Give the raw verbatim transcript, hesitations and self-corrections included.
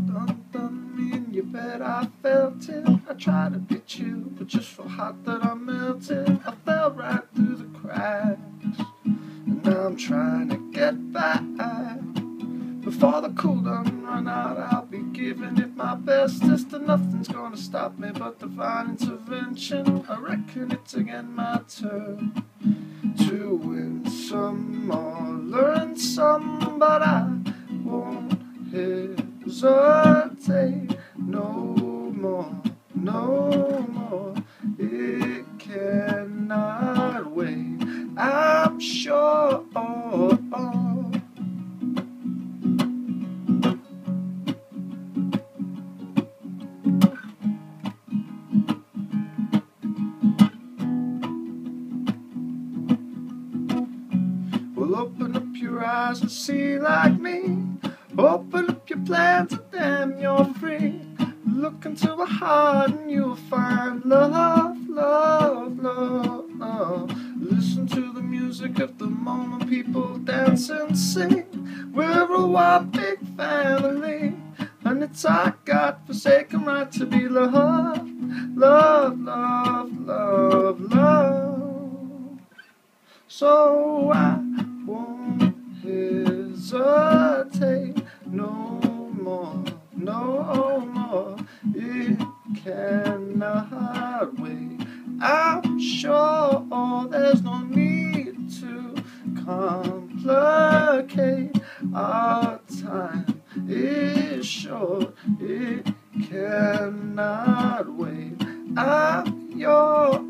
done done me in your bed, I felt it. I tried to be chill, but just so hot that I melted. I fell right through the cracks, and now I'm trying to get back. Before the cool done run out, I'll be giving it my bestest, and nothing's gonna stop me but divine intervention. I reckon it's again my turn to win some or learn some, but I won't hesitate no more, no more. It cannot wait, I'm sure. Well, open up your eyes and see like me. Open up your plans and damn, you're free. Look into a heart and you'll find love, love, love, love. Listen to the music of the moment, people dance and sing. We're a one big family, and it's our God-forsaken right to be loved, love, love, love, love. So I won't hesitate no more, no more. It cannot wait, I'm sure. There's no need to complicate. Our time is short, it cannot wait. I'm yours.